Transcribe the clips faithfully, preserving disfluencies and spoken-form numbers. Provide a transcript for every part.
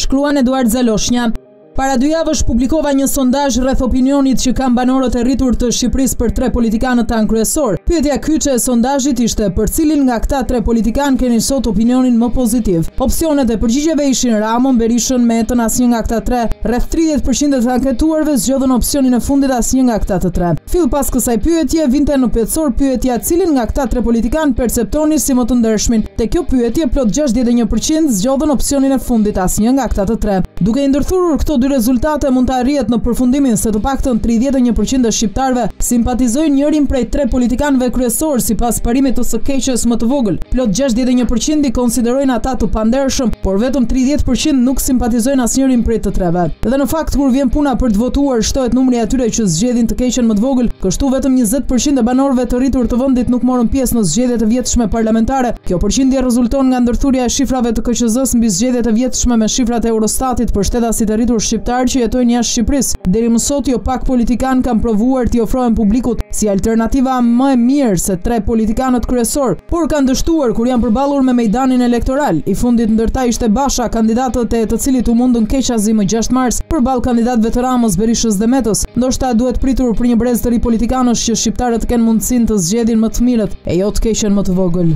shkruan Eduard Zaloshnja. Para dy javësh publikova një sondazh rreth opinionit që kanë banorët e rritur të Shqipërisë për tre politikanët tanë kryesor. Pyetja kyçe e sondazhit ishte për cilin nga këta tre politikanë keni sot opinionin më pozitiv. Opsionet e përgjigjeve ishin Ramon, Berishën, Metën, asnjë nga këta tre. Rreth tridhjetë përqind të anketuarve zgjodhen opsionin e fundit asnjë nga këta të tre. Fill pas kësaj pyetje vinte në pyetësor pyetja cilin nga këta tre politikanë perceptoni si më të ndershmin. Te kjo pyetje plot gjashtëdhjetë e një përqind zgjodhen opsionin e fundit asnjë nga këta të tre. Duke i ndërthurur këto rezultate mund të arrihet në përfundimin se të paktën tridhjetë e një përqind e shqiptarëve simpatizojnë njërin prej tre politikanëve kryesor sipas parimit të së keqes më të vogël. Plot gjashtëdhjetë e një përqind i konsiderojnë ata të pandershëm, por vetëm tridhjetë përqind nuk simpatizojnë asnjërin prej të treve. Dhe në fakt kur vjen puna për të votuar shtohet numri atyre që zgjedhin të keqen më të vogël, kështu vetëm njëzet përqind e banorëve të rritur të vendit nuk morën pjesë në zgjedhjet e vjetshme parlamentare. Kjo përqindje rezulton nga ndërthurja e shifrave të K Q Z-s mbi zgjedhjet e vjetshme me shifrat e Eurostatit për shtetasit e rritur shqiptar që jetojnë jashtë Shqipërisë. Deri më sot jo pak politikanë kanë provuar t'i ofrohen publikut si alternativa më e mirë se tre politikanët kryesor, por kanë dështuar kur janë përballur me mejdanin elektoral. I fundit ndërta ishte Basha, kandidatët e të cilit u mundën keqazi më gjashtë mars përballë kandidatëve të Ramës, Berishës dhe Metës. Ndoshta duhet pritur për një brez të ri politikanësh që shqiptarët kenë mundësinë të zgjedhin më të mirët e jo të keqen më të vogël.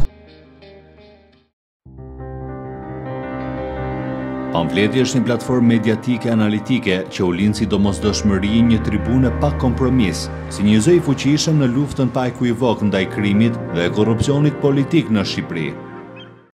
Pamfleti është një platformë mediatike analitike që u lind si domosdoshmëri një tribune pa kompromis, si një zë i fuqishëm në luftën pa ekuivok ndaj krimit dhe korrupsionit politik në Shqipëri.